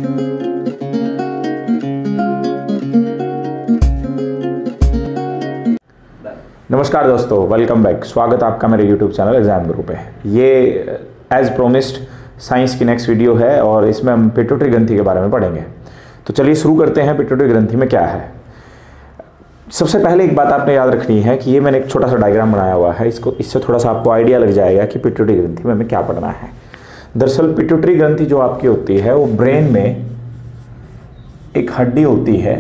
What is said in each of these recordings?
नमस्कार दोस्तों, welcome back. स्वागत आपका मेरे YouTube चैनल एग्जाम गुरु पे। ये एज प्रोमिस्ड साइंस की नेक्स्ट वीडियो है और इसमें हम पिट्यूटरी ग्रंथि के बारे में पढ़ेंगे। तो चलिए शुरू करते हैं। पिट्यूटरी ग्रंथि में क्या है। सबसे पहले एक बात आपने याद रखनी है कि ये मैंने एक छोटा सा डायग्राम बनाया हुआ है। इससे थोड़ा सा आपको आइडिया लग जाएगा कि पिट्यूटरी ग्रंथि में हमें क्या पढ़ना है। दरअसल पिट्यूटरी ग्रंथि जो आपकी होती है वो ब्रेन में एक हड्डी होती है,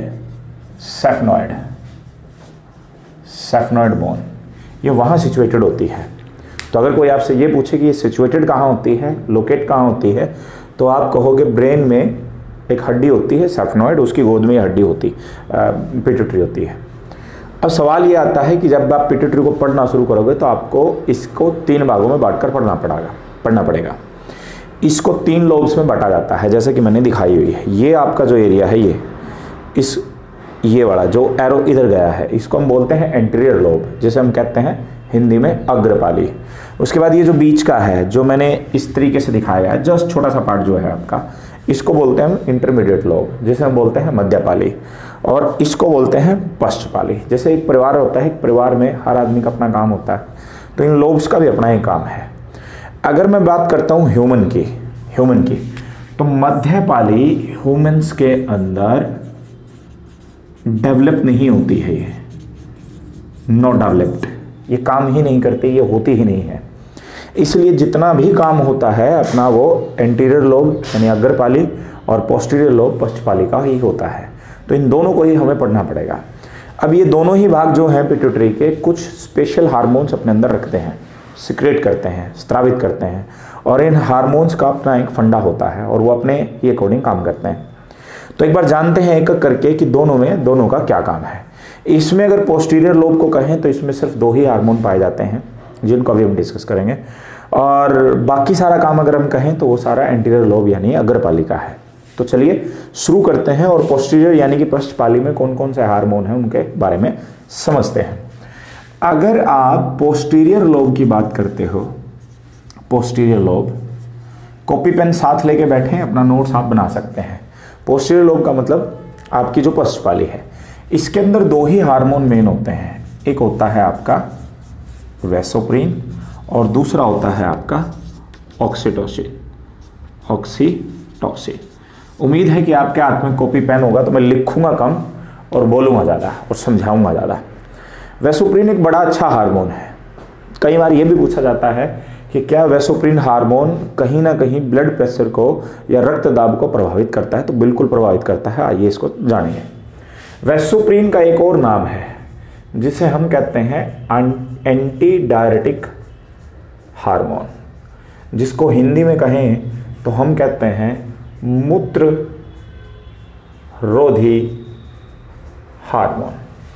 सेफनॉइड बोन, ये वहाँ सिचुएटेड होती है। तो अगर कोई आपसे ये पूछे कि ये सिचुएटेड कहाँ होती है, लोकेट कहाँ होती है, तो आप कहोगे ब्रेन में एक हड्डी होती है सेफनॉइड, उसकी गोद में ये हड्डी होती पिट्यूटरी होती है। अब सवाल ये आता है कि जब आप पिट्यूटरी को पढ़ना शुरू करोगे तो आपको इसको 3 भागों में बांटकर पढ़ना पड़ेगा। इसको 3 लोब्स में बांटा जाता है, जैसे कि मैंने दिखाई हुई है। ये आपका जो एरिया है, ये वाला जो एरो इधर गया है, इसको हम बोलते हैं एंटीरियर लोब, जिसे हम कहते हैं हिंदी में अग्रपाली। उसके बाद ये जो बीच का है, जो मैंने इस तरीके से दिखाया है, जस्ट छोटा सा पार्ट जो है आपका, इसको बोलते हैं हम इंटरमीडिएट लोब, जिसे हम बोलते हैं मध्यपाली, और इसको बोलते हैं पश्चपाली। जैसे एक परिवार होता है, एक परिवार में हर आदमी का अपना काम होता है, तो इन लोब्स का भी अपना ही काम है। अगर मैं बात करता हूँ ह्यूमन की, तो मध्यपाली ह्यूमंस के अंदर डेवलप नहीं होती है, ये नॉट डेवलप्ड, ये काम ही नहीं करती, ये होती ही नहीं है। इसलिए जितना भी काम होता है अपना, वो एंटीरियर लोब यानी अग्रपाली और पोस्टीरियर लोब पश्चपाली का ही होता है। तो इन दोनों को ही हमें पढ़ना पड़ेगा। अब ये दोनों ही भाग जो हैं पिट्यूटरी के, कुछ स्पेशल हार्मोन्स अपने अंदर रखते हैं, सिक्रेट करते हैं, स्रावित करते हैं, और इन हार्मोन्स का अपना एक फंडा होता है और वो अपने ही अकॉर्डिंग काम करते हैं। तो एक बार जानते हैं एक एक करके कि दोनों का क्या काम है। इसमें अगर पोस्टीरियर लोब को कहें तो इसमें सिर्फ 2 ही हार्मोन पाए जाते हैं, जिनको अभी हम डिस्कस करेंगे, और बाकी सारा काम अगर हम कहें तो वो सारा एंटीरियर लोब यानी अग्रपाली का है। तो चलिए शुरू करते हैं और पोस्टीरियर यानी कि पश्चपाली में कौन कौन से हार्मोन हैं उनके बारे में समझते हैं। अगर आप पोस्टीरियर लोब की बात करते हो, पोस्टीरियर लोब, कॉपी पेन साथ लेके बैठे, अपना नोट्स आप बना सकते हैं। पोस्टीरियर लोब का मतलब आपकी जो पश्चपाली है, इसके अंदर 2 ही हार्मोन मेन होते हैं। एक होता है आपका वैसोप्रिन और दूसरा होता है आपका ऑक्सीटोसिन। उम्मीद है कि आपके हाथ में कॉपी पेन होगा तो मैं लिखूंगा कम और बोलूँगा ज़्यादा और समझाऊंगा ज़्यादा। वैसोप्रिन एक बड़ा अच्छा हार्मोन है। कई बार ये भी पूछा जाता है कि क्या वैसोप्रिन हार्मोन कहीं ना कहीं ब्लड प्रेशर को या रक्त दाब को प्रभावित करता है। तो बिल्कुल प्रभावित करता है। आइए इसको जानिए। वैसोप्रिन का एक और नाम है जिसे हम कहते हैं एंटी डायरेटिक हार्मोन, जिसको हिंदी में कहें तो हम कहते हैं मूत्र रोधी हार्मोन।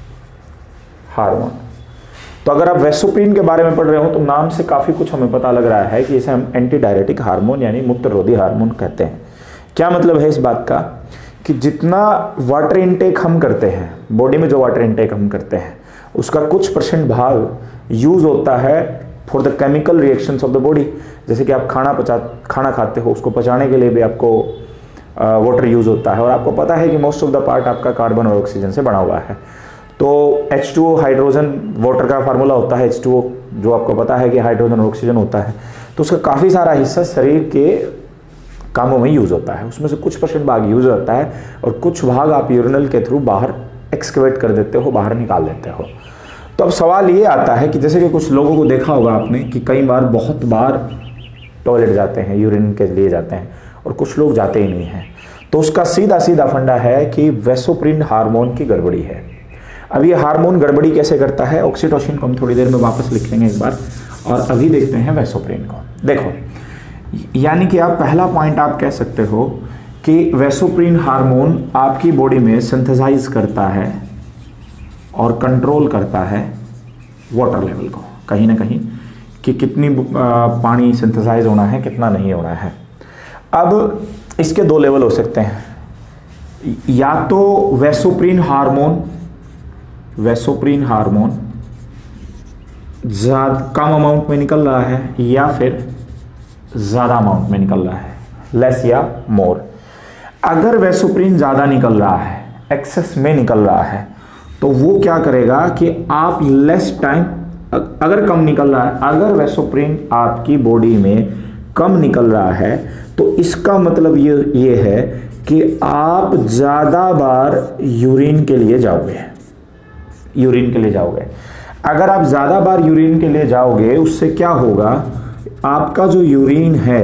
तो अगर आप वैसोप्रिन के बारे में पढ़ रहे हो तो नाम से काफ़ी कुछ हमें पता लग रहा है कि इसे हम एंटी डायरेटिक हार्मोन यानी मूत्ररोधी हार्मोन कहते हैं। क्या मतलब है इस बात का कि जितना वाटर इनटेक हम करते हैं, बॉडी में जो वाटर इनटेक हम करते हैं, उसका कुछ % भाग यूज़ होता है for the chemical reactions of the body. जैसे कि आप खाना खाते हो, उसको पचाने के लिए भी आपको वाटर यूज़ होता है, और आपको पता है कि मोस्ट ऑफ द पार्ट आपका कार्बन और ऑक्सीजन से बना हुआ है। तो H2O हाइड्रोजन वाटर का फार्मूला होता है, H2O, जो आपको पता है कि हाइड्रोजन और ऑक्सीजन होता है। तो उसका काफ़ी सारा हिस्सा शरीर के कामों में यूज़ होता है। उसमें से कुछ % भाग यूज़ होता है और कुछ भाग आप यूरिनल के थ्रू बाहर एक्सकेवेट कर देते हो, बाहर निकाल देते हो। तो अब सवाल ये आता है कि जैसे कि कुछ लोगों को देखा होगा आपने कि कई बार बहुत बार टॉयलेट जाते हैं, यूरिन के लिए जाते हैं, और कुछ लोग जाते ही नहीं हैं। तो उसका सीधा फंडा है कि वैसोप्रिन हार्मोन की गड़बड़ी है। अब ये हार्मोन गड़बड़ी कैसे करता है, ऑक्सीटोसिन को हम थोड़ी देर में वापस लिख लेंगे एक बार, और अभी देखते हैं वैसोप्रिन को। देखो, यानी कि आप पहला पॉइंट आप कह सकते हो कि वैसोप्रिन हार्मोन आपकी बॉडी में सिंथेसाइज करता है और कंट्रोल करता है वाटर लेवल को, कहीं ना कहीं, कि कितनी पानी सिंथेसाइज होना है, कितना नहीं होना है। अब इसके 2 लेवल हो सकते हैं, या तो वैसोप्रिन हार्मोन कम अमाउंट में निकल रहा है या फिर ज़्यादा अमाउंट में निकल रहा है, लेस या मोर। अगर वेसोप्रिन ज़्यादा निकल रहा है, एक्सेस में निकल रहा है, तो वो क्या करेगा कि आप लेस टाइम, अगर कम निकल रहा है, अगर वेसोप्रिन आपकी बॉडी में कम निकल रहा है तो इसका मतलब ये है कि आप ज़्यादा बार यूरिन के लिए जाओगे। यूरिन के लिए जाओगे। अगर आप ज़्यादा बार यूरिन के लिए जाओगे, उससे क्या होगा, आपका जो यूरिन है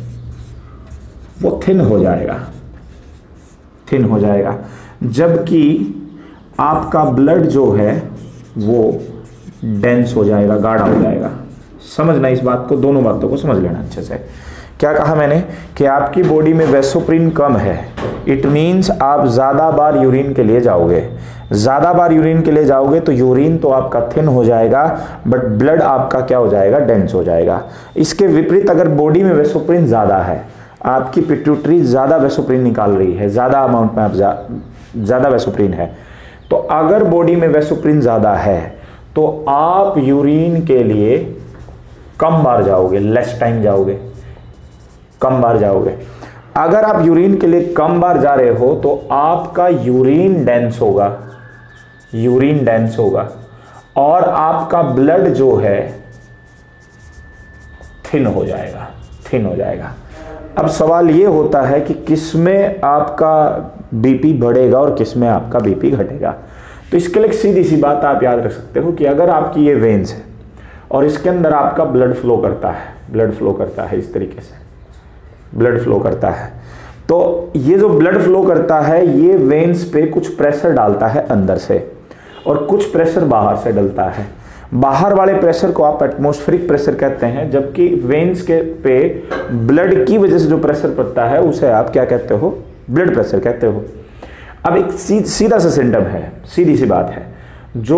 वो थिन हो जाएगा, थिन हो जाएगा, जबकि आपका ब्लड जो है वो डेंस हो जाएगा, गाढ़ा हो जाएगा। समझना इस बात को, दोनों बातों को समझ लेना अच्छे से। क्या कहा मैंने कि आपकी बॉडी में वेसोप्रिन कम है, इट मीन्स आप ज़्यादा बार यूरिन के लिए जाओगे। ज़्यादा बार यूरिन के लिए जाओगे तो यूरिन तो आपका थिन हो जाएगा, बट ब्लड आपका क्या हो जाएगा, डेंस हो जाएगा। इसके विपरीत अगर बॉडी में वेसोप्रिन ज़्यादा है, आपकी पिट्यूटरी ज़्यादा वेसोप्रिन निकाल रही है, ज़्यादा अमाउंट में आप ज़्यादा वेसोप्रिन है, तो अगर बॉडी में वेसोप्रिन ज़्यादा है तो आप यूरिन के लिए कम बार जाओगे, लेस टाइम जाओगे, कम बार जाओगे। अगर आप यूरिन के लिए कम बार जा रहे हो तो आपका यूरिन डेंस होगा, यूरिन डेंस होगा, और आपका ब्लड जो है थिन हो जाएगा, थिन हो जाएगा। अब सवाल ये होता है कि किसमें आपका बीपी बढ़ेगा और किसमें आपका बीपी घटेगा। तो इसके लिए सीधी सी बात आप याद रख सकते हो कि अगर आपकी ये वेन्स है और इसके अंदर आपका ब्लड फ्लो करता है, ब्लड फ्लो करता है इस तरीके से, ब्लड फ्लो करता है, तो ये जो ब्लड फ्लो करता है ये वेन्स पे कुछ प्रेशर डालता है अंदर से और कुछ प्रेशर बाहर से डलता है। बाहर वाले प्रेशर को आप एटमॉस्फेरिक प्रेशर कहते हैं, जबकि वेन्स के पे ब्लड की वजह से जो प्रेशर पड़ता है उसे आप क्या कहते हो, ब्लड प्रेशर कहते हो। अब एक सीधा सा सिम्टम है, सीधी सी बात है, जो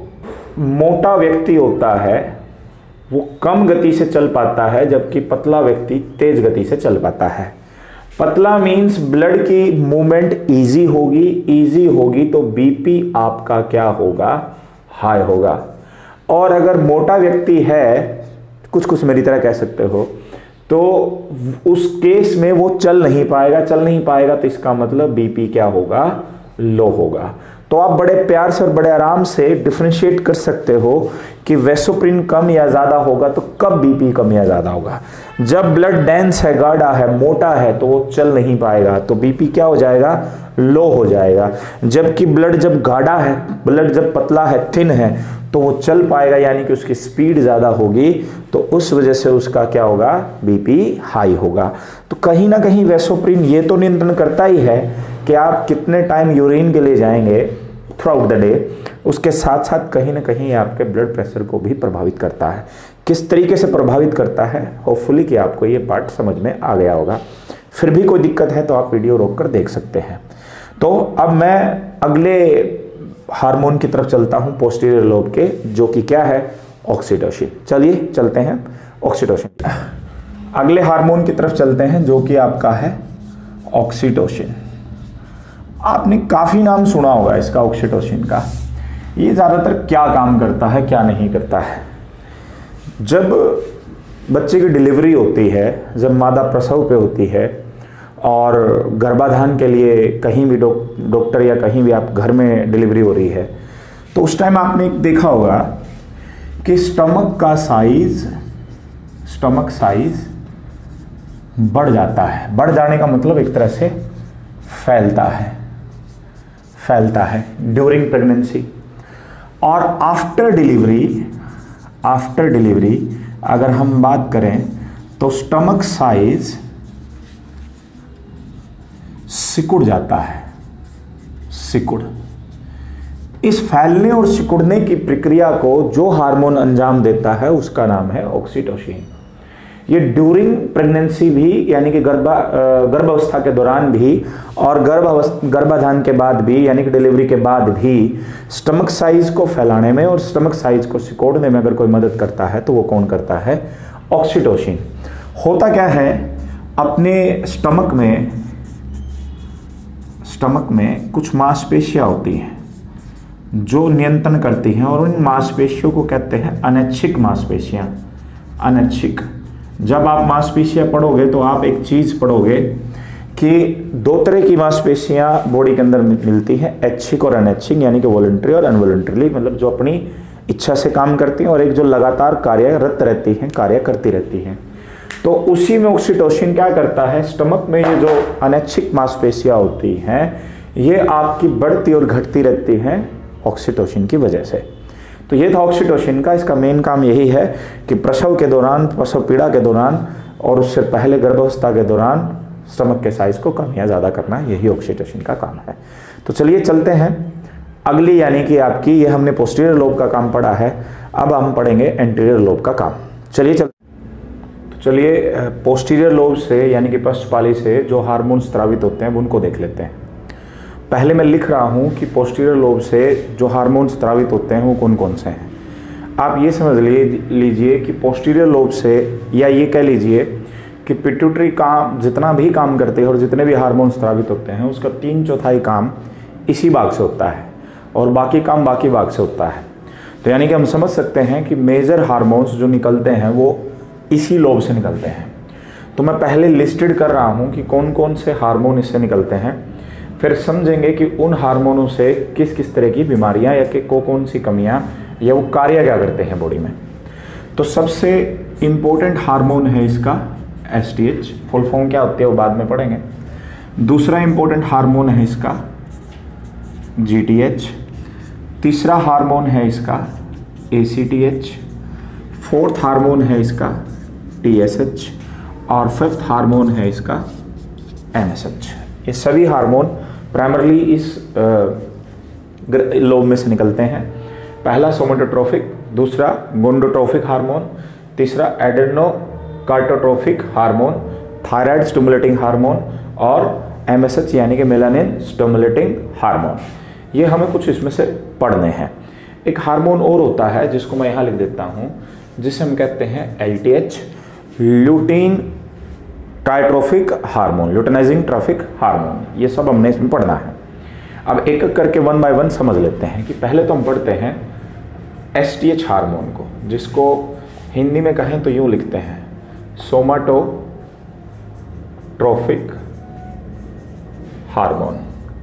मोटा व्यक्ति होता है वो कम गति से चल पाता है, जबकि पतला व्यक्ति तेज गति से चल पाता है। पतला मीन्स ब्लड की मूवमेंट इजी होगी, इजी होगी तो बीपी आपका क्या होगा, हाई होगा। और अगर मोटा व्यक्ति है, कुछ मेरी तरह कह सकते हो, तो उस केस में वो चल नहीं पाएगा, चल नहीं पाएगा तो इसका मतलब बीपी क्या होगा, लो होगा। तो आप बड़े प्यार से और बड़े आराम से डिफरेंशिएट कर सकते हो कि वेसोप्रिन कम या ज़्यादा होगा तो कब बीपी कम या ज़्यादा होगा। जब ब्लड डेंस है, गाढ़ा है, मोटा है तो वो चल नहीं पाएगा तो बीपी क्या हो जाएगा, लो हो जाएगा। जबकि ब्लड जब गाढ़ा है, ब्लड जब पतला है, थिन है, तो वो चल पाएगा, यानी कि उसकी स्पीड ज़्यादा होगी, तो उस वजह से उसका क्या होगा, बीपी हाई होगा। तो कहीं ना कहीं वेसोप्रिन ये तो नियंत्रण करता ही है कि आप कितने टाइम यूरिन के लिए जाएंगे थ्रू आउट द डे, उसके साथ साथ कहीं ना कहीं आपके ब्लड प्रेशर को भी प्रभावित करता है। किस तरीके से प्रभावित करता है, होपफुली कि आपको ये पार्ट समझ में आ गया होगा। फिर भी कोई दिक्कत है तो आप वीडियो रोक कर देख सकते हैं। तो अब मैं अगले हार्मोन की तरफ चलता हूं, पोस्टीरियर लोब के, जो कि क्या है, ऑक्सीटोसिन। चलिए चलते हैं ऑक्सीटोसिन। अगले हार्मोन की तरफ चलते हैं जो कि आपका है ऑक्सीटोसिन। आपने काफ़ी नाम सुना होगा इसका, ऑक्सीटोसिन का। ये ज़्यादातर क्या काम करता है, क्या नहीं करता है। जब बच्चे की डिलीवरी होती है, जब मादा प्रसव पे होती है और गर्भाधान के लिए कहीं भी डॉक्टर या कहीं भी आप घर में डिलीवरी हो रही है, तो उस टाइम आपने देखा होगा कि स्टमक साइज बढ़ जाता है। बढ़ जाने का मतलब एक तरह से फैलता है ड्यूरिंग प्रेगनेंसी। और आफ्टर डिलीवरी अगर हम बात करें तो स्टमक साइज सिकुड़ जाता है, सिकुड़। इस फैलने और सिकुड़ने की प्रक्रिया को जो हार्मोन अंजाम देता है उसका नाम है ऑक्सीटोसिन। ये ड्यूरिंग प्रेगनेंसी भी, यानी कि गर्भावस्था के दौरान भी और गर्भाधान के बाद भी, यानी कि डिलीवरी के बाद भी स्टमक साइज को फैलाने में और स्टमक साइज को सिकोड़ने में अगर कोई मदद करता है तो वो कौन करता है, ऑक्सीटोसिन। होता क्या है, अपने स्टमक में कुछ मांसपेशियां होती हैं जो नियंत्रण करती हैं, और उन मांसपेशियों को कहते हैं अनैच्छिक मांसपेशियां। अनैच्छिक, जब आप मांसपेशियां पढ़ोगे तो आप एक चीज पढ़ोगे कि दो तरह की मांसपेशियां बॉडी के अंदर मिलती हैं, ऐच्छिक और अनैच्छिक, यानी कि वॉलंटरी और अनवॉलंटरीली, मतलब जो अपनी इच्छा से काम करती हैं, और एक जो लगातार कार्यरत रहती हैं, कार्य करती रहती हैं। तो उसी में ऑक्सीटोसिन क्या करता है, स्टमक में ये जो अनैच्छिक मांसपेशियां होती हैं ये आपकी बढ़ती और घटती रहती हैं ऑक्सीटोसिन की वजह से। तो ये था ऑक्सीटोसिन का। इसका मेन काम यही है कि प्रसव के दौरान, प्रसव पीड़ा के दौरान और उससे पहले गर्भावस्था के दौरान स्टमक के साइज को कम या ज़्यादा करना, यही ऑक्सीटोसिन का काम है। तो चलिए चलते हैं अगली, यानी कि आपकी, ये हमने पोस्टीरियर लोब का काम पढ़ा है, अब हम पढ़ेंगे एंटीरियर लोब का काम। चलिए पोस्टीरियर लोब से यानी कि पश्चपाली से जो हार्मोन स्रावित होते हैं उनको देख लेते हैं। पहले मैं लिख रहा हूँ कि पोस्टीरियर लोब से जो हार्मोन स्रावित होते हैं वो कौन कौन से हैं। आप ये समझ लीजिए कि पोस्टीरियर लोब से, या ये कह लीजिए कि पिट्यूटरी काम जितना भी काम करते हैं और जितने भी हार्मोन स्रावित होते हैं उसका 3/4 काम इसी भाग से होता है और बाकी काम बाकी भाग से होता है। तो यानी कि हम समझ सकते हैं कि मेजर हार्मोन्स जो निकलते हैं वो इसी लोब से निकलते हैं। तो मैं पहले लिस्टेड कर रहा हूँ कि कौन कौन से हार्मोन इससे निकलते हैं, फिर समझेंगे कि उन हार्मोनों से किस किस तरह की बीमारियाँ या कि कौन सी कमियाँ या वो कार्य क्या करते हैं बॉडी में। तो सबसे इम्पोर्टेंट हार्मोन है इसका STH, फुल फॉर्म क्या होती है वो बाद में पढ़ेंगे। दूसरा इम्पोर्टेंट हार्मोन है इसका GTH, तीसरा हार्मोन है इसका ACTH, फोर्थ हार्मोन है इसका TSH और फिफ्थ हार्मोन है इसका MSH। ये सभी हार्मोन प्राइमरली इस लोब में से निकलते हैं। पहला सोमेटोट्रोफिक, दूसरा गोनाडोट्रोफिक हार्मोन, तीसरा adrenocorticotrophic hormone, thyroid stimulating hormone और MSH यानी कि मेलानिन स्टिमुलेटिंग हार्मोन। ये हमें कुछ इसमें से पढ़ने हैं। एक हार्मोन और होता है जिसको मैं यहाँ लिख देता हूँ, जिसे हम कहते हैं LTH, luteotrophic hormone, luteinizing trophic hormone. ये सब हमने इसमें पढ़ना है। अब एक एक करके 1 बाय 1 समझ लेते हैं कि पहले तो हम पढ़ते हैं STH हार्मोन को, जिसको हिंदी में कहें तो यूँ लिखते हैं सोमाटोट्रोफिक हार्मोन।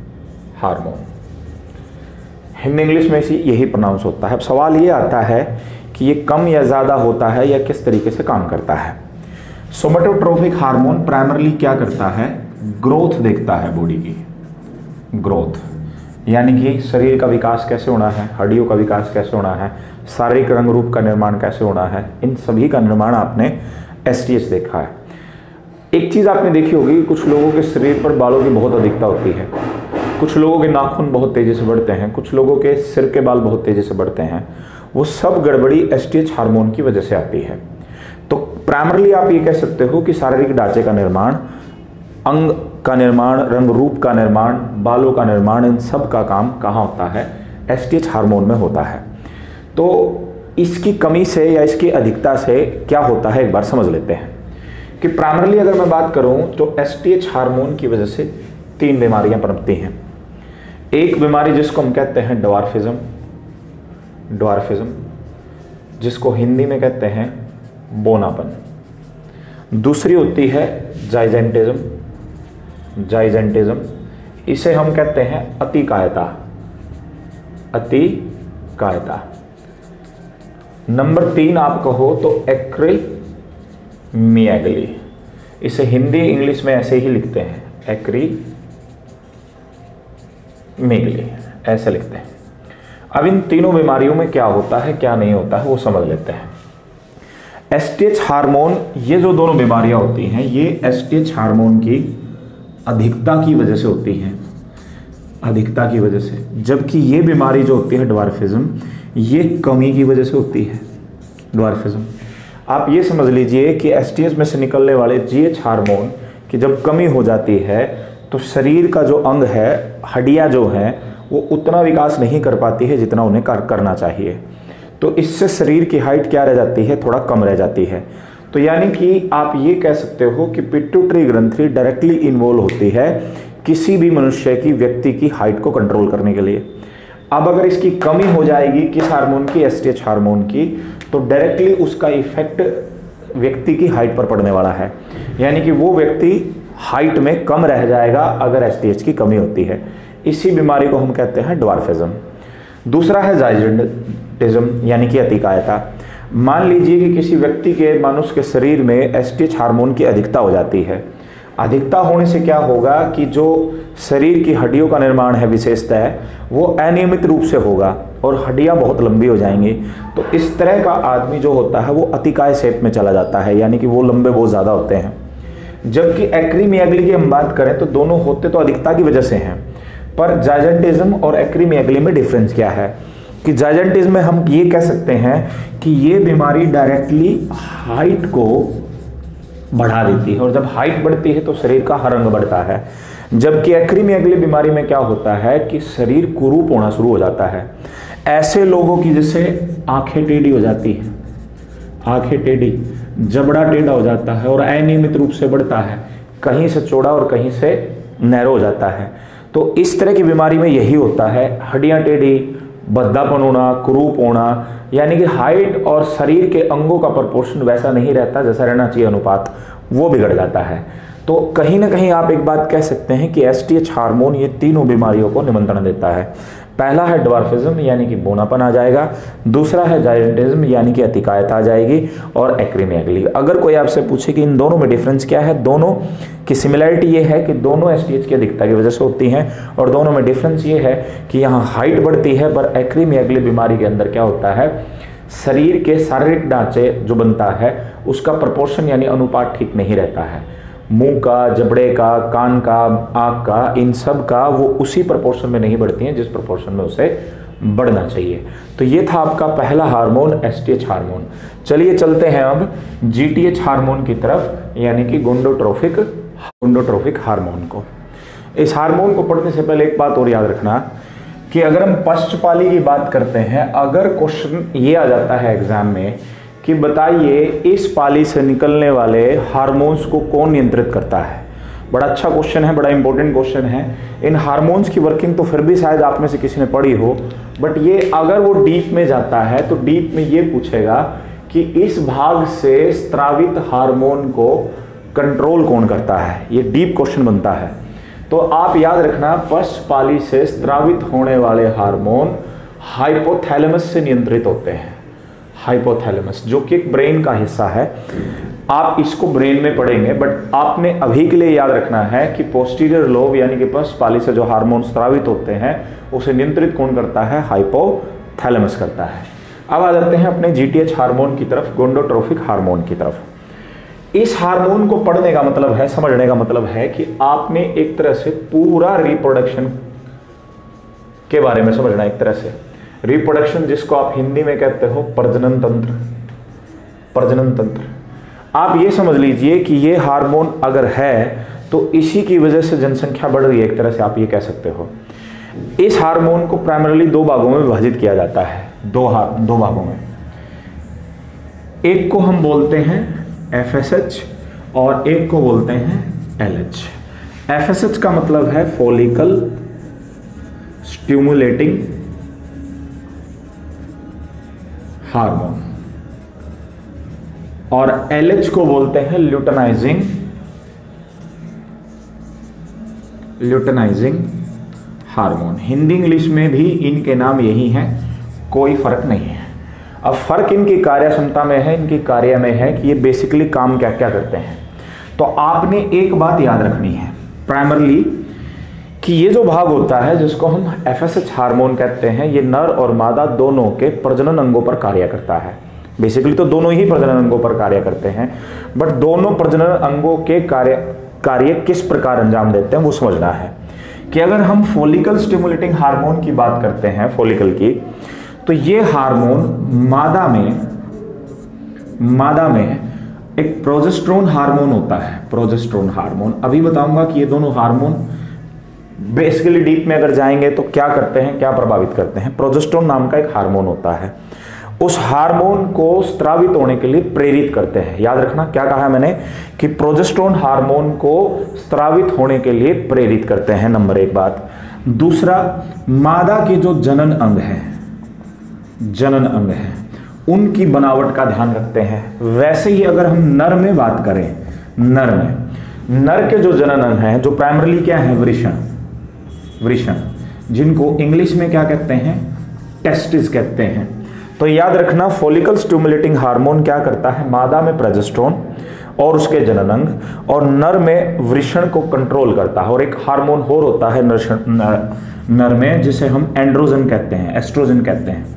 हिंदी इंग्लिश में इसी यही प्रोनाउंस होता है। अब सवाल ये आता है कि ये कम या ज़्यादा होता है या किस तरीके से काम करता है। सोमेटोट्रोफिक हार्मोन प्राइमरली क्या करता है, ग्रोथ देखता है बॉडी की, ग्रोथ यानी कि शरीर का विकास कैसे होना है, हड्डियों का विकास कैसे होना है, शारीरिक रंग रूप का निर्माण कैसे होना है, इन सभी का निर्माण आपने STH देखा है। एक चीज़ आपने देखी होगी, कुछ लोगों के शरीर पर बालों की बहुत अधिकता होती है, कुछ लोगों के नाखून बहुत तेज़ी से बढ़ते हैं, कुछ लोगों के सिर के बाल बहुत तेज़ी से बढ़ते हैं। वो सब गड़बड़ी STH हार्मोन की वजह से आती है। तो प्राइमरली आप ये कह सकते हो कि शारीरिक ढांचे का निर्माण, अंग का निर्माण, रंग रूप का निर्माण, बालों का निर्माण, इन सब का काम कहाँ होता है, STH हार्मोन में होता है। तो इसकी कमी से या इसकी अधिकता से क्या होता है एक बार समझ लेते हैं कि प्राइमरली अगर मैं बात करूं तो STH हार्मोन की वजह से 3 बीमारियां पनपती हैं। एक बीमारी जिसको हम कहते हैं ड्वार्फिज्म, जिसको हिंदी में कहते हैं बोनापन। दूसरी होती है जाइजेंटिज्म, इसे हम कहते हैं अतिकायता। नंबर 3 आप कहो तो एक्रिमीगैली, इसे हिंदी इंग्लिश में ऐसे ही लिखते हैं, एक्रिमीगैली ऐसे लिखते हैं। अब इन तीनों बीमारियों में क्या होता है क्या नहीं होता है वो समझ लेते हैं। STH हार्मोन, ये जो दोनों बीमारियां होती हैं ये STH हार्मोन की अधिकता की वजह से होती हैं, अधिकता की वजह से, जबकि ये बीमारी जो होती है ड्वार्फिज्म, ये कमी की वजह से होती है। ड्वार्फिज्म आप ये समझ लीजिए कि STH में से निकलने वाले GH हार्मोन की जब कमी हो जाती है तो शरीर का जो अंग है, हड्डियां जो हैं, वो उतना विकास नहीं कर पाती है जितना उन्हें करना चाहिए। तो इससे शरीर की हाइट क्या रह जाती है, थोड़ा कम रह जाती है। तो यानी कि आप ये कह सकते हो कि पिट्यूटरी ग्रंथि डायरेक्टली इन्वॉल्व होती है किसी भी मनुष्य की, व्यक्ति की हाइट को कंट्रोल करने के लिए। अब अगर इसकी कमी हो जाएगी किस हार्मोन की, STH हार्मोन की, तो डायरेक्टली उसका इफेक्ट व्यक्ति की हाइट पर पड़ने वाला है। यानी कि वो व्यक्ति हाइट में कम रह जाएगा अगर एसटीएच की कमी होती है। इसी बीमारी को हम कहते हैं ड्वार्फिज्म। दूसरा है जाइजेंटिज्म यानी कि अतिकायता। मान लीजिए कि किसी व्यक्ति के मनुष्य के शरीर में एसटीएच हार्मोन की अधिकता हो जाती है। अधिकता होने से क्या होगा कि जो शरीर की हड्डियों का निर्माण है विशेषतः वो अनियमित रूप से होगा और हड्डियां बहुत लंबी हो जाएंगी। तो इस तरह का आदमी जो होता है वो अतिकाय शेप में चला जाता है, यानी कि वो लंबे बहुत ज़्यादा होते हैं। जबकि एक्रीमियाग्ली की हम बात करें तो दोनों होते तो अधिकता की वजह से हैं, पर जाइजेंटिज्म और एक्रीमियाग्ली में डिफरेंस क्या है कि जाइजेंटिज्म में हम ये कह सकते हैं कि ये बीमारी डायरेक्टली हाइट को बढ़ा देती है और जब हाइट बढ़ती है तो शरीर का हर अंग बढ़ता है। जबकि एक्रीमियाग्ली बीमारी में क्या होता है कि शरीर कुरूप होना शुरू हो जाता है। ऐसे लोगों की जैसे आंखें टेढ़ी हो जाती हैं, आंखें टेढ़ी, जबड़ा टेढ़ा हो जाता है और अनियमित रूप से बढ़ता है, कहीं से चौड़ा और कहीं से नैरो हो जाता है। तो इस तरह की बीमारी में यही होता है, हड्डियां टेढ़ी, भद्दापन होना, कुरूप होना, यानी कि हाइट और शरीर के अंगों का प्रोपोर्शन वैसा नहीं रहता जैसा रहना चाहिए, अनुपात वो बिगड़ जाता है। तो कहीं ना कहीं आप एक बात कह सकते हैं कि एसटीएच हार्मोन ये तीनों बीमारियों को निमंत्रण देता है। पहला है ड्वार्फिज्म यानी कि बौनापन आ जाएगा, दूसरा है जाइजेंटिज्म यानी कि अतिकायता आ जाएगी, और एक्रीमियाग्ली। अगर कोई आपसे पूछे कि इन दोनों में डिफरेंस क्या है, दोनों की सिमिलरिटी ये है कि दोनों एसटीएच की अधिकता की वजह से होती हैं, और दोनों में डिफरेंस ये है कि यहाँ हाइट बढ़ती है, पर एक्रीमियाग्ली बीमारी के अंदर क्या होता है, शरीर के शारीरिक ढांचे जो बनता है उसका प्रोपोर्शन यानी अनुपात ठीक नहीं रहता है। मुंह का, जबड़े का, कान का, आँख का, इन सब का वो उसी प्रोपोर्शन में नहीं बढ़ती हैं जिस प्रोपोर्शन में उसे बढ़ना चाहिए। तो ये था आपका पहला हार्मोन एसटीएच हार्मोन। चलिए चलते हैं अब जीटीएच हार्मोन की तरफ, यानी कि गोंडोट्रोफिक हार्मोन को। इस हार्मोन को पढ़ने से पहले एक बात और याद रखना कि अगर हम पश्चपाली की बात करते हैं, अगर क्वेश्चन ये आ जाता है एग्जाम में कि बताइए इस पाली से निकलने वाले हार्मोन्स को कौन नियंत्रित करता है, बड़ा अच्छा क्वेश्चन है, बड़ा इंपॉर्टेंट क्वेश्चन है। इन हार्मोन्स की वर्किंग तो फिर भी शायद आप में से किसी ने पढ़ी हो, बट ये अगर वो डीप में जाता है तो डीप में ये पूछेगा कि इस भाग से स्त्रावित हार्मोन को कंट्रोल कौन करता है, ये डीप क्वेश्चन बनता है। तो आप याद रखना, पश्चपाली से स्त्रावित होने वाले हार्मोन हाइपोथैलेमस से नियंत्रित होते हैं। हाइपोथैलेमस जो कि एक ब्रेन का हिस्सा है, आप इसको ब्रेन में पढ़ेंगे, बट आपने अभी के लिए याद रखना है कि पोस्टीरियर लोब यानी कि पश्चपाली से जो हार्मोन स्रावित होते हैं उसे नियंत्रित कौन करता है, हाइपोथैलेमस करता है। अब आ जाते हैं अपने जीटीएच हार्मोन की तरफ, गोंडोट्रोफिक हार्मोन की तरफ। इस हार्मोन को पढ़ने का मतलब है, समझने का मतलब है कि आपने एक तरह से पूरा रिप्रोडक्शन के बारे में समझना। एक तरह से रिप्रोडक्शन जिसको आप हिंदी में कहते हो प्रजनन तंत्र, प्रजनन तंत्र। आप ये समझ लीजिए कि ये हार्मोन अगर है तो इसी की वजह से जनसंख्या बढ़ रही है, एक तरह से आप ये कह सकते हो। इस हार्मोन को प्राइमरीली दो भागों में विभाजित किया जाता है, दो भागों में। एक को हम बोलते हैं FSH और एक को बोलते हैं LH। FSH का मतलब है फॉलिकल स्टिमुलेटिंग हार्मोन और LH को बोलते हैं ल्यूटेनाइजिंग हार्मोन। हिंदी इंग्लिश में भी इनके नाम यही हैं, कोई फर्क नहीं है। अब फर्क इनकी कार्य क्षमता में है, इनकी कार्य में है कि ये बेसिकली काम क्या क्या करते हैं। तो आपने एक बात याद रखनी है प्राइमरली कि ये जो भाग होता है जिसको हम FSH हार्मोन कहते हैं, ये नर और मादा दोनों के प्रजनन अंगों पर कार्य करता है। बेसिकली तो दोनों ही प्रजनन अंगों पर कार्य करते हैं, बट दोनों प्रजनन अंगों के कार्य किस प्रकार अंजाम देते हैं वो समझना है। कि अगर हम फॉलिकल स्टिमुलेटिंग हार्मोन की बात करते हैं, फॉलिकल की, तो ये हार्मोन मादा में एक प्रोजेस्टेरोन हार्मोन होता है। प्रोजेस्टेरोन हार्मोन अभी बताऊंगा कि ये दोनों हार्मोन बेसिकली डीप में अगर जाएंगे तो क्या करते हैं, क्या प्रभावित करते हैं। प्रोजेस्टेरोन नाम का एक हार्मोन होता है, उस हार्मोन को स्त्रावित होने के लिए प्रेरित करते हैं। याद रखना क्या कहा है मैंने कि प्रोजेस्टेरोन हार्मोन को स्त्रावित होने के लिए प्रेरित करते हैं, नंबर एक बात। दूसरा, मादा के जो जनन अंग है उनकी बनावट का ध्यान रखते हैं। वैसे ही अगर हम नर में बात करें, नर में नर के जो जनन अंग हैं, जो प्राइमरली क्या है, वृषण, जिनको इंग्लिश में क्या कहते हैं, टेस्टिस कहते हैं। तो याद रखना, फॉलिकल स्टिमुलेटिंग हार्मोन क्या करता है, मादा में प्रोजेस्टेरोन और उसके जनन अंग, और नर में वृषण को कंट्रोल करता है। और एक हार्मोन और होता है नर में, जिसे हम एंड्रोजन कहते हैं, एस्ट्रोजन कहते हैं,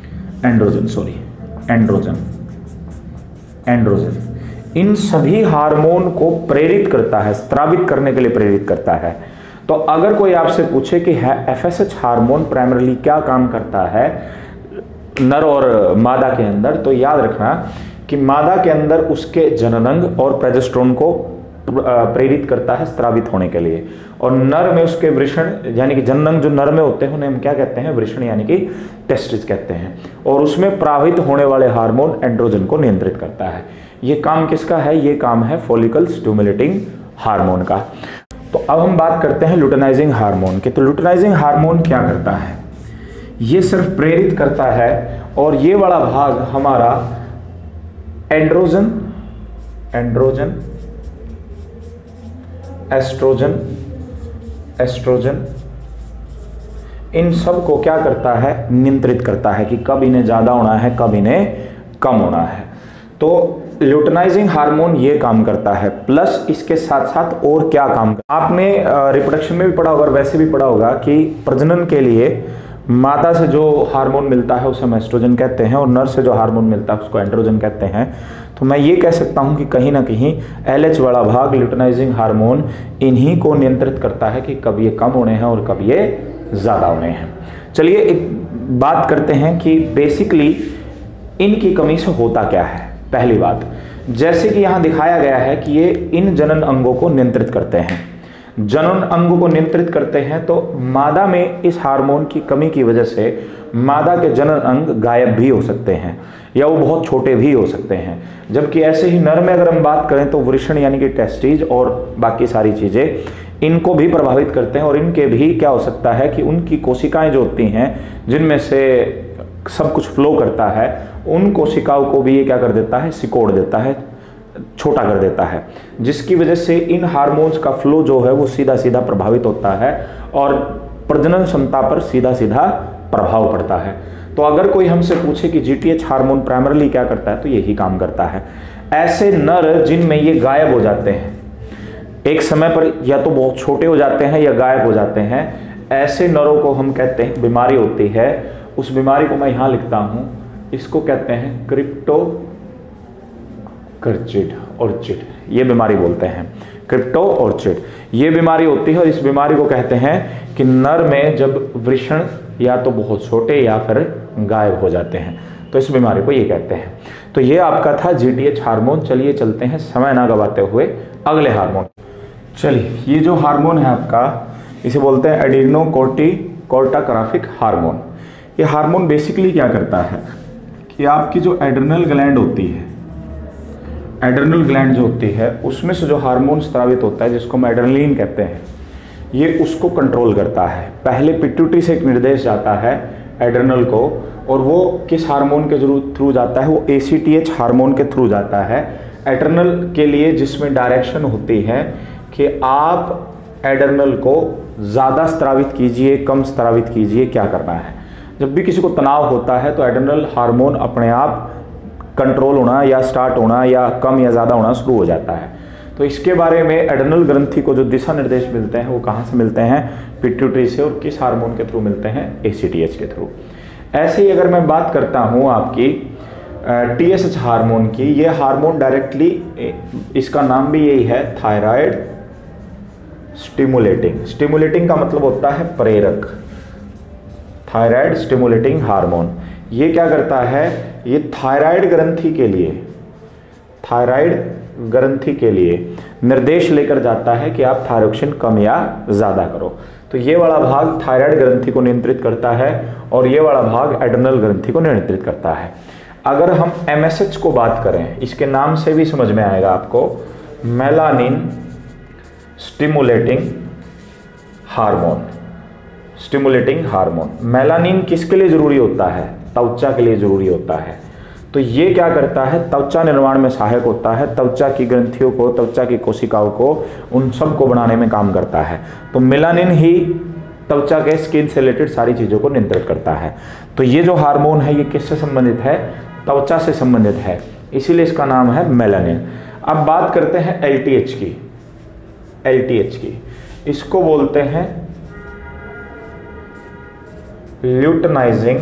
एंड्रोजन। इन सभी हार्मोन को प्रेरित करता है, स्रावित करने के लिए प्रेरित करता है। तो अगर कोई आपसे पूछे कि एफएसएच हार्मोन प्राइमरली क्या काम करता है नर और मादा के अंदर, तो याद रखना कि मादा के अंदर उसके जननांग और प्रोजेस्टेरोन को प्रेरित करता है स्रावित होने के लिए, और नर में उसके वृषण यानी कि जननांग जो नर में होते हैं उन्हें हम क्या कहते हैं, वृषण यानी कि टेस्टिस कहते हैं, और उसमें प्रवाहित होने वाले हार्मोन एंड्रोजन को नियंत्रित करता है। ये काम किसका है, ये काम है फॉलिकल स्टिमुलेटिंग हार्मोन का। तो अब हम बात करते हैं लुटेनाइजिंग हार्मोन की। तो लुटेनाइजिंग हार्मोन क्या करता है, ये सिर्फ प्रेरित करता है, और ये वाला भाग हमारा एंड्रोजन, एस्ट्रोजन, इन सब को क्या करता है, नियंत्रित करता है कि कब इन्हें ज्यादा होना है, कब इन्हें कम होना है। तो ल्यूटेनाइजिंग हार्मोन ये काम करता है, प्लस इसके साथ साथ और क्या काम, आपने रिप्रोडक्शन में भी पढ़ा होगा और वैसे भी पढ़ा होगा कि प्रजनन के लिए मादा से जो हार्मोन मिलता है उसे हम एस्ट्रोजन कहते हैं, और नर से जो हार्मोन मिलता है उसको एंड्रोजन कहते हैं। तो मैं ये कह सकता हूं कि कहीं ना कहीं LH वाला भाग ल्यूटेनाइजिंग हार्मोन इन्हीं को नियंत्रित करता है कि कब ये कम होने हैं और कब ये ज़्यादा होने हैं। चलिए एक बात करते हैं कि बेसिकली इनकी कमी से होता क्या है। पहली बात, जैसे कि यहाँ दिखाया गया है कि ये इन जनन अंगों को नियंत्रित करते हैं, जनन अंगों को नियंत्रित करते हैं, तो मादा में इस हार्मोन की कमी की वजह से मादा के जनन अंग गायब भी हो सकते हैं या वो बहुत छोटे भी हो सकते हैं। जबकि ऐसे ही नर में अगर हम बात करें तो वृषण यानी कि टेस्टिज और बाकी सारी चीजें इनको भी प्रभावित करते हैं, और इनके भी क्या हो सकता है कि उनकी कोशिकाएं जो होती हैं जिनमें से सब कुछ फ्लो करता है, उन कोशिकाओं को भी ये क्या कर देता है, सिकोड़ देता है, छोटा कर देता है, जिसकी वजह से इन हार्मोन्स का फ्लो जो है वो सीधा सीधा प्रभावित होता है और प्रजनन क्षमता पर सीधा सीधा प्रभाव पड़ता है। तो अगर कोई हमसे पूछे कि GTH हार्मोन प्राइमरली क्या करता है, तो यही काम करता है। ऐसे नर जिनमें ये गायब हो जाते हैं एक समय पर, या तो बहुत छोटे हो जाते हैं या गायब हो जाते हैं, ऐसे नरों को हम कहते हैं बीमारी होती है। उस बीमारी को मैं यहां लिखता हूं, इसको कहते हैं क्रिप्टोकर्चिड ऑर्चिड, ये बीमारी बोलते हैं क्रिप्टो ऑर्चिड। ये बीमारी होती है और इस बीमारी को कहते हैं कि नर में जब वृषण या तो बहुत छोटे या फिर गायब हो जाते हैं, तो इस बीमारी को ये कहते हैं। तो ये आपका था GTH हार्मोन। चलिए चलते हैं समय ना गवाते हुए अगले हार्मोन। चलिए, ये जो हार्मोन है आपका, इसे बोलते हैं एडिनोकोर्टिकोग्राफिक हार्मोन। ये हार्मोन बेसिकली क्या करता है कि आपकी जो एड्रिनल ग्लैंड होती है, एड्रिनल ग्लैंड जो होती है उसमें से जो हार्मोन स्रावित होता है जिसको हम एड्रेनलिन कहते हैं, ये उसको कंट्रोल करता है। पहले पिट्यूटरी से एक निर्देश जाता है एड्रिनल को, और वो किस हार्मोन के थ्रू जाता है, वो ACTH हार्मोन के थ्रू जाता है एड्रिनल के लिए, जिसमें डायरेक्शन होती है कि आप एड्रिनल को ज़्यादा स्रावित कीजिए, कम स्रावित कीजिए, क्या करना है। जब भी किसी को तनाव होता है तो एड्रिनल हार्मोन अपने आप कंट्रोल होना या स्टार्ट होना या कम या ज़्यादा होना शुरू हो जाता है। तो इसके बारे में एड्रिनल ग्रंथि को जो दिशा निर्देश मिलते हैं वो कहाँ से मिलते हैं, पिट्यूटरी से, और किस हार्मोन के थ्रू मिलते हैं, ACTH के थ्रू। ऐसे ही अगर मैं बात करता हूँ आपकी TSH हार्मोन की, ये हार्मोन डायरेक्टली, इसका नाम भी यही है, थायराइड स्टिमुलेटिंग। स्टिमुलेटिंग का मतलब होता है प्रेरक, थायराइड स्टिमुलेटिंग हार्मोन। ये क्या करता है, ये थायराइड ग्रंथि के लिए निर्देश लेकर जाता है कि आप थायरोक्सिन कम या ज़्यादा करो। तो ये वाला भाग थायराइड ग्रंथि को नियंत्रित करता है और ये वाला भाग एड्रिनल ग्रंथि को नियंत्रित करता है। अगर हम MSH को बात करें, इसके नाम से भी समझ में आएगा आपको, मेलानिन स्टिमुलेटिंग हार्मोन। मेलानिन किसके लिए जरूरी होता है, त्वचा के लिए जरूरी होता है। तो ये क्या करता है, त्वचा निर्माण में सहायक होता है, त्वचा की ग्रंथियों को, त्वचा की कोशिकाओं को, उन सब को बनाने में काम करता है। तो मेलानिन ही त्वचा के स्किन से रिलेटेड सारी चीज़ों को नियंत्रित करता है। तो ये जो हार्मोन है ये किससे संबंधित है, त्वचा से संबंधित है, इसीलिए इसका नाम है मेलानिन। अब बात करते हैं LTH की। LTH की, इसको बोलते हैं ल्यूटेनाइजिंग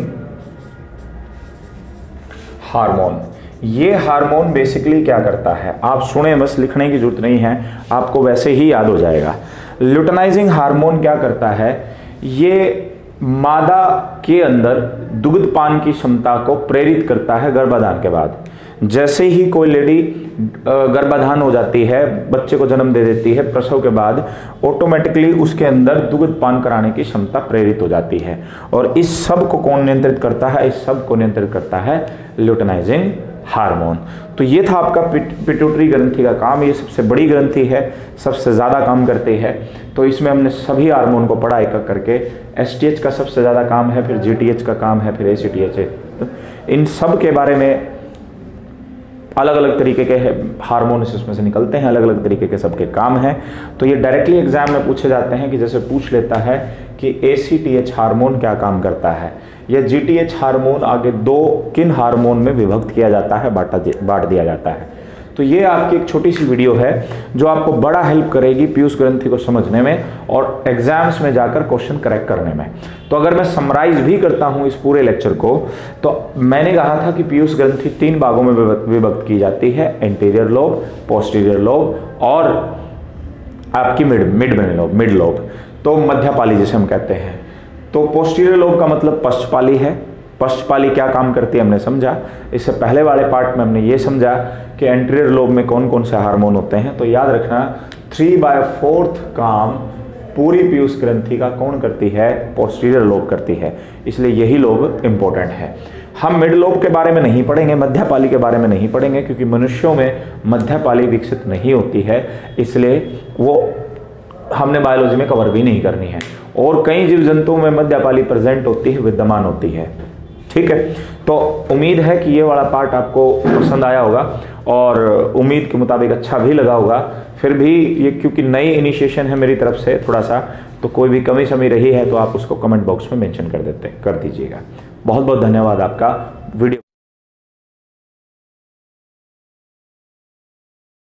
हार्मोन। ये हार्मोन बेसिकली क्या करता है, आप सुने बस, लिखने की जरूरत नहीं है, आपको वैसे ही याद हो जाएगा। ल्यूटेनाइजिंग हार्मोन क्या करता है, ये मादा के अंदर दुग्धपान की क्षमता को प्रेरित करता है गर्भाधान के बाद। जैसे ही कोई लेडी गर्भाधान हो जाती है, बच्चे को जन्म दे देती है, प्रसव के बाद ऑटोमेटिकली उसके अंदर दुग्धपान कराने की क्षमता प्रेरित हो जाती है। और इस सब को कौन नियंत्रित करता है, इस सब को नियंत्रित करता है ल्यूटेनाइजिंग हार्मोन। तो ये था आपका पिट्यूटरी ग्रंथि का काम। ये सबसे बड़ी ग्रंथि है, सबसे ज़्यादा काम करती है। तो इसमें हमने सभी हार्मोन को पढ़ा एक एक करके। STH का सबसे ज़्यादा काम है, फिर GTH का काम है, फिर ACTH है। इन सब के बारे में अलग अलग तरीके के हार्मोन्स इसमें से निकलते हैं, अलग अलग तरीके के सबके काम हैं। तो ये डायरेक्टली एग्जाम में पूछे जाते हैं कि जैसे पूछ लेता है कि ACTH हार्मोन क्या काम करता है, या GTH हार्मोन आगे दो किन हार्मोन में विभक्त किया जाता है, बांट दिया जाता है। तो ये आपकी एक छोटी सी वीडियो है जो आपको बड़ा हेल्प करेगी पीयूष ग्रंथि को समझने में और एग्जाम्स में जाकर क्वेश्चन करेक्ट करने में। तो अगर मैं समराइज भी करता हूं इस पूरे लेक्चर को, तो मैंने कहा था कि पीयूष ग्रंथि 3 भागों में विभक्त की जाती है, एंटीरियर लोब, पोस्टीरियर लोब और आपकी मिड लोब, तो मध्यपाली जिसे हम कहते हैं। तो पोस्टीरियर लोब का मतलब पश्चपाली है। पश्चपाली क्या काम करती है हमने समझा। इससे पहले वाले पार्ट में हमने ये समझा कि एंटीरियर लोब में कौन कौन से हार्मोन होते हैं। तो याद रखना 3/4 काम पूरी पीयूष ग्रंथि का कौन करती है, पोस्टीरियर लोब करती है, इसलिए यही लोब इंपॉर्टेंट है। हम मिड लोब के बारे में नहीं पढ़ेंगे, मध्यपाली के बारे में नहीं पढ़ेंगे, क्योंकि मनुष्यों में मध्यपाली विकसित नहीं होती है, इसलिए वो हमने बायोलॉजी में कवर भी नहीं करनी है। और कई जीव जंतुओं में मध्यपाली प्रेजेंट होती है, विद्यमान होती है। ठीक है, तो उम्मीद है कि ये वाला पार्ट आपको पसंद आया होगा और उम्मीद के मुताबिक अच्छा भी लगा होगा। फिर भी ये क्योंकि नई इनिशिएशन है मेरी तरफ से थोड़ा सा, तो कोई भी कमी शमी रही है तो आप उसको कमेंट बॉक्स में मेंशन कर दीजिएगा। बहुत बहुत धन्यवाद आपका।